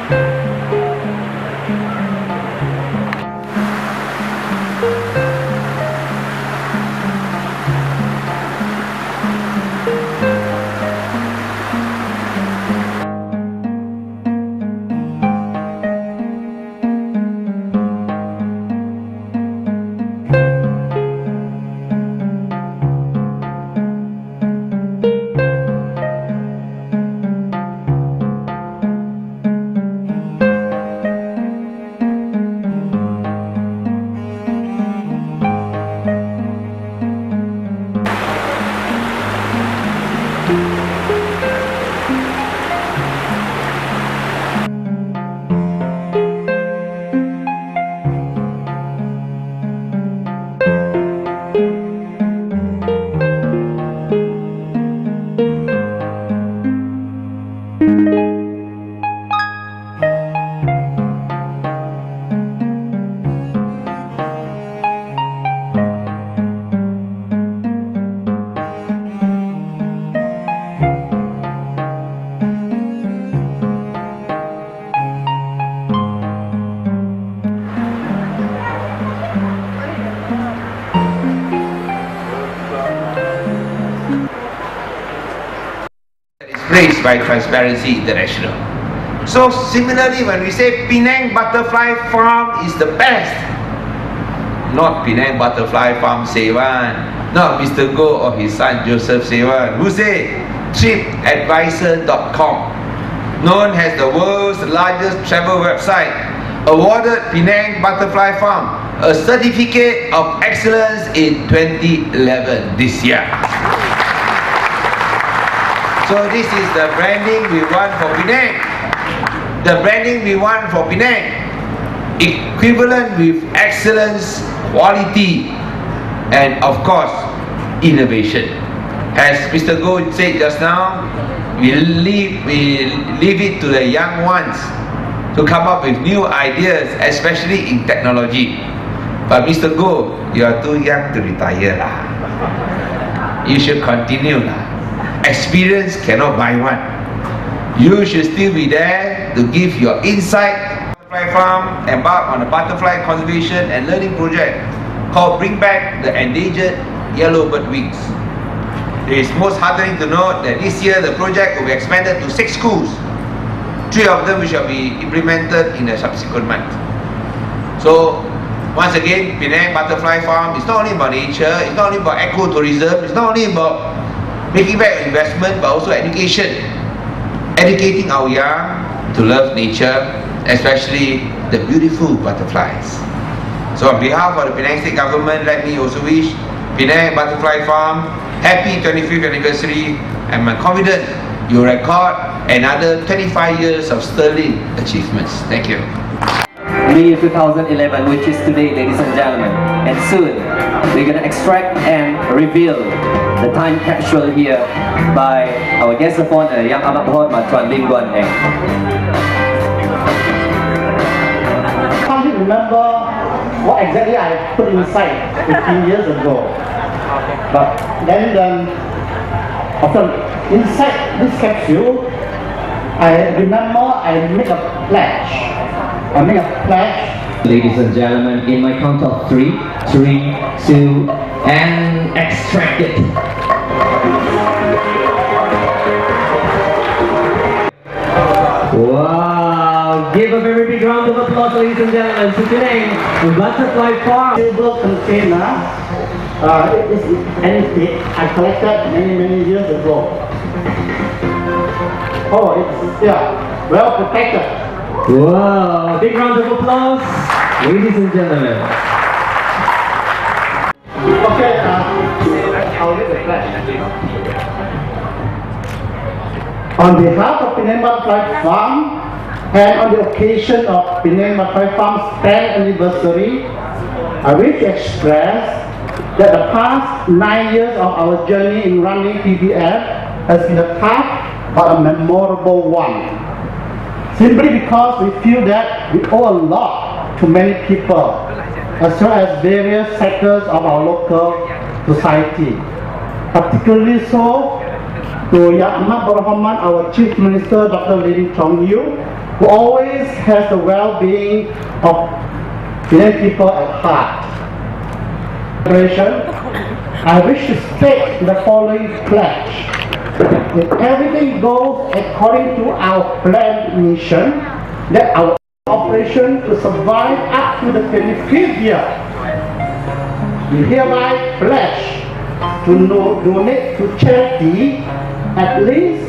Praised by Transparency International. So similarly, when we say Penang Butterfly Farm is the best, not Penang Butterfly Farm Sewan, not Mr. Goh or his son Joseph Sewan, who say TripAdvisor.com, known as the world's largest travel website, awarded Penang Butterfly Farm a certificate of excellence in 2011 this year. So this is the branding we want for Penang. The branding we want for Penang, equivalent with excellence, quality, and of course, innovation. As Mr. Goh said just now, we leave it to the young ones to come up with new ideas, especially in technology. But Mr. Goh, you are too young to retire lah. You should continue lah. Experience cannot buy one. You should still be there to give your insight. Butterfly Farm embarked on a butterfly conservation and learning project called Bring Back the Endangered Yellowbird Wings. It is most heartening to note that this year the project will be expanded to 6 schools, 3 of them which shall be implemented in the subsequent month. So once again, Penang Butterfly Farm is not only about nature, it's not only about ecotourism, it's not only about making back investment, but also education. Educating our young to love nature, especially the beautiful butterflies. So on behalf of the Penang State Government, let me also wish Penang Butterfly Farm happy 25th anniversary, and I'm confident you'll record another 25 years of sterling achievements. Thank you. May 2011, which is today, ladies and gentlemen, and soon we're going to extract and reveal the time capsule here by our guest of honor, Yang Amat Berhormat Matuan Lim Guan Eng. I can't remember what exactly I put inside 15 years ago. But then, inside this capsule, I remember I made a pledge. Ladies and gentlemen, in my count of 3, 2, and extract it. Wow! Give a very big round of applause, ladies and gentlemen, to Penang Butterfly Farm. Silver container. It is antique. I collected many years ago. Oh, it's well protected. Wow! Big round of applause, ladies and gentlemen. Okay, I'll read the flash. On behalf of Penang Butterfly Farm, and on the occasion of Penang Butterfly Farm's 10th anniversary, I wish to express that the past 9 years of our journey in running PBF has been a tough but a memorable one. Simply because we feel that we owe a lot to many people, as well as various sectors of our local society. Particularly so to Yang Amat Berhormat, our Chief Minister, Dr. Lim Chong Yu, who always has the well-being of Penang people at heart. I wish to state the following pledge. If everything goes according to our planned mission, that our operation to survive up to the 25th year, we hereby pledge to donate to charity at least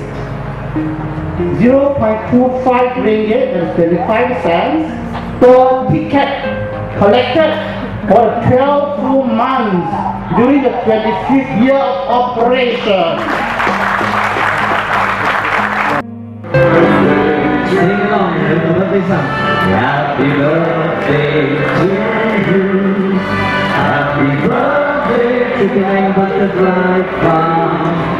0.25 ringgit and 25 cents per ticket collected for 12 full months during the 25th year of operation. Sing along with the birthday song. Happy birthday to you. Happy birthday to Penang Butterfly Farm.